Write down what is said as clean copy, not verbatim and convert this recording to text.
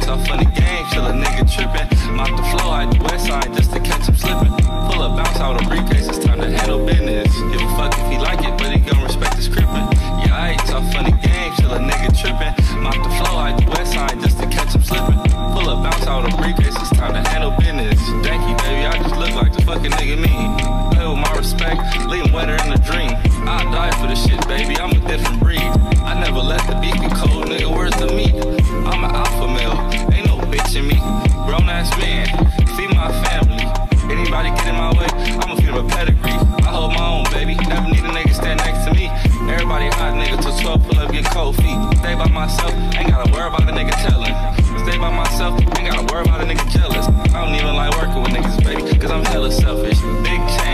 talk funny games till a nigga trippin'. Mop the flow, I do west side just to catch him slippin'. Pull a bounce out of a briefcase, it's time to handle business. Give a fuck if he like it, but he gon' respect his Crypn. Yeah, I ain't talk funny games till a nigga trippin'. Mop the flow, I do west side just to catch him slippin'. Pull a bounce out of a briefcase, it's time to handle business. Thank you, baby, I just look like the fucking nigga me. Play with my respect, leave him wetter in the dream. I die for this shit, baby, I'm a different breed. I never let the beef be cold, nigga, where's the meat? I'm an alpha male, ain't no bitch in me. Grown ass man, feed my family. Anybody get in my way, I'ma feed him a pedigree. I hold my own, baby, never need a nigga stand next to me. Everybody hot nigga till 12, pull up, get cold feet. Stay by myself, ain't gotta worry about a nigga telling. Stay by myself, ain't gotta worry about a nigga jealous. I don't even like working with niggas, baby, cause I'm hella selfish. Big chain.